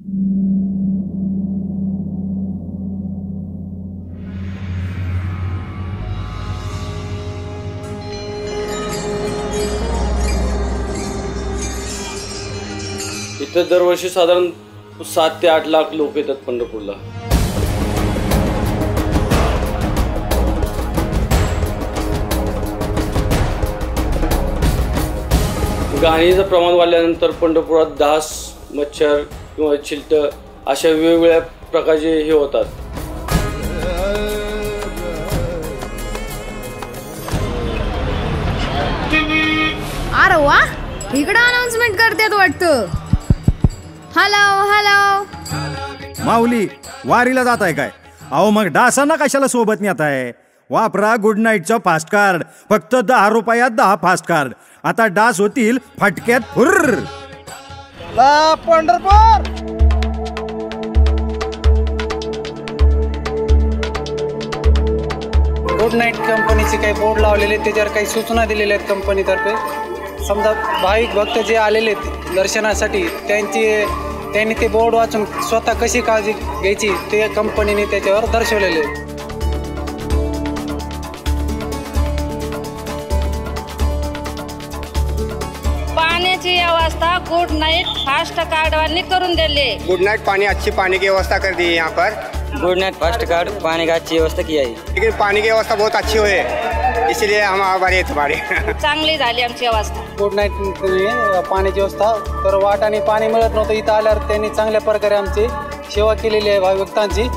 इथं दरवर्षी साधारण 7 ते 8 लाख लोक येतात पंढरपूरला. घाणीचं प्रमाण वाढल्यानंतर पंढरपुरात डास, मच्छर किंवा चिलटं अशा वेगवेगळ्या प्रकारचे हे होतात. अरे वा, इकडे अनाउन्समेंट करतात वाटतं. हॅलो हॅलो माऊली, वारीला जात आहे काय? अहो मग डासांना कशाला सोबत नेत आहे? वापरा गुड नाईटचं फास्ट कार्ड. फक्त 10 रुपयात 10 फास्ट कार्ड. आता डास होतील फटक्यात फुर्र. पंढरपूर गुड नाईट कंपनीचे काही बोर्ड लावलेले, त्याच्यावर काही सूचना दिलेल्या आहेत कंपनीतर्फे. समजा भाविक भक्त जे आलेले आहेत दर्शनासाठी, त्यांनी ते बोर्ड वाचून स्वतः कशी काळजी घ्यायची ते कंपनीने त्याच्यावर दर्शवलेले आहे. पाण्याची व्यवस्था गुड नाईट फास्ट कार्डवानी करून दिले. गुड नाइट पानी अच्छी पानी की व्यवस्था कर दी है यहाँ पर. गुड नाइट फास्ट कार्ड पानी का अच्छी व्यवस्था की आहे. लेकिन पानी की व्यवस्था बहुत अच्छी हुई है, इसलिए हम आभारी आहेत तुम्हारे. चांगली झाली आमची व्यवस्था. गुड नाईट पाण्याची व्यवस्था तर वाटाने पाणी मिळत नव्हतं, इथं आल्यावर त्यांनी चांगल्या प्रकारे आमची सेवा केलेली आहे भाविकांची.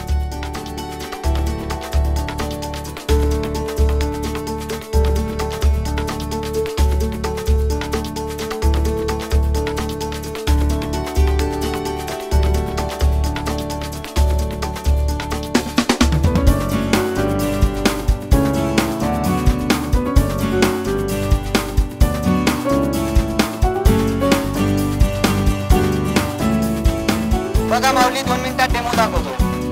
बघा माऊली, 2 मिनिटात डेमो दाखवतो.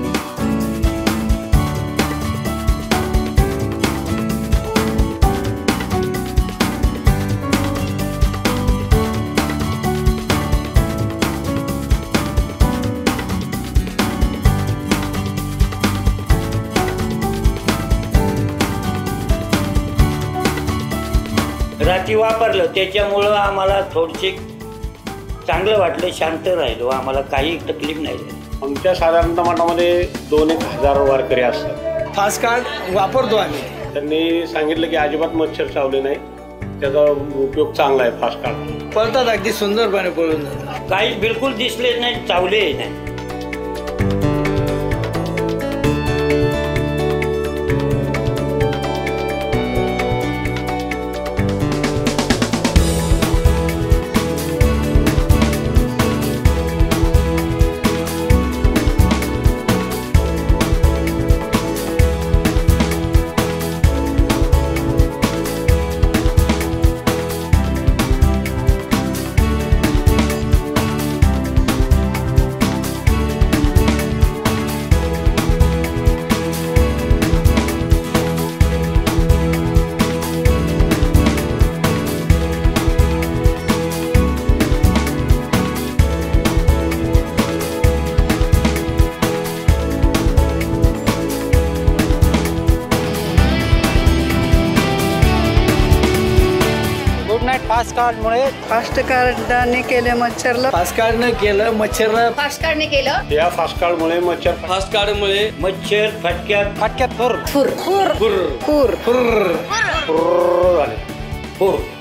रात्री वापरलं त्याच्यामुळं आम्हाला थोडीशी चांगलं वाटलं, शांत राहिलो, आम्हाला काही तकलीफ नाही झाली. आमच्या साधारणतः मठामध्ये 2-1 हजार वारकरी असतात. फास्ट कार्ड वापरतो आम्ही. त्यांनी सांगितलं की अजिबात मच्छर चावले नाही, त्याचा उपयोग चांगला आहे फास्ट कार्ड. पळतात अगदी सुंदरपणे पळून जातात. काही बिलकुल दिसले नाही, चावले नाही. फास्ट कार्डमुळे फास्ट कार्डाने केले मच्छरला. फास्ट कार्डने केलं मच्छरला. फास्ट कार्डने केलं. या फास्ट कार्डमुळे मच्छर मच्छर फटक्यात फुर फुर फुर फुर झाले.